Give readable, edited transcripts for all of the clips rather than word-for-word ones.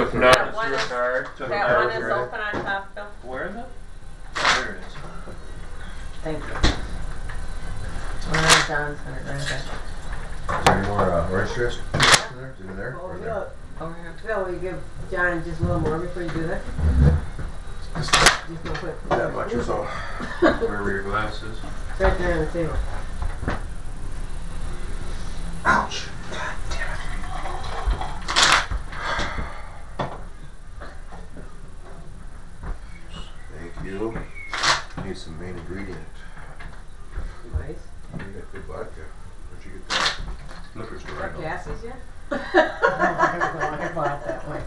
Took That notes one to is- a card. That one is open on top, Bill. Where is it? Oh, there it is. Thank you. Well, John's gonna drink it. Is there any more orange juice in there? Is it in there? Oh, Or there? Phil, Over here. Phil, will you give John just a little more before you do that? Just Just real quick. that much or so. Where were your glasses? It's right there on the table. Ouch. God damn it. Thank you. Need some main ingredient. Nice. You got good vodka. Where'd you get that? Liquor store. Got I know. gases yet? I bought that way.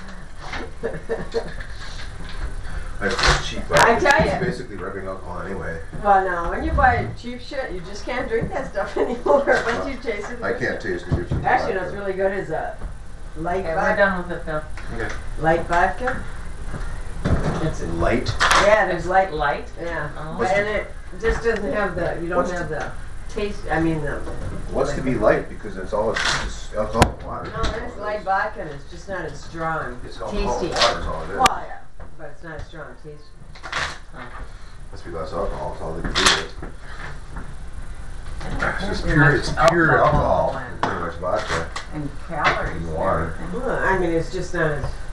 That's cheap vodka. I tell ya. It's basically rubbing alcohol anyway. Well, now, when you buy cheap shit, you just can't drink that stuff anymore. Once you taste it. I can't taste it. Actually, you know what's really good is light Okay, we're vodka. done with it, Phil. Okay. Light vodka. It's light. Yeah, there's light. Light? Yeah. Oh. And it just doesn't have the, you don't What's have the taste, I mean the. What's to be light? Because it's all just alcohol and water. No, there's light vodka and it's just not as strong. It's alcohol Tasty. and water is all it is. Well, yeah, but it's not as strong taste. Must be less alcohol. That's all they can do with it. It's just Too pure. much It's pure alcohol alcohol. and- Pretty much vodka. And calories. And water. and everything. Well, I mean, it's just not as